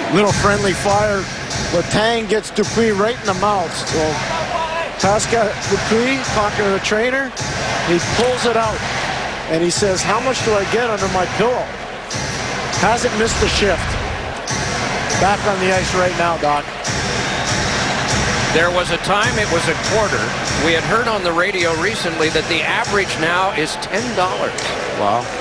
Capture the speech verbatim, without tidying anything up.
Little friendly fire. Letang gets Dupuis right in the mouth. So Pascal Dupuis, talking to the trainer, he pulls it out. And he says, how much do I get under my pillow? Hasn't missed a shift. Back on the ice right now, Doc. There was a time it was a quarter. We had heard on the radio recently that the average now is ten dollars. Wow.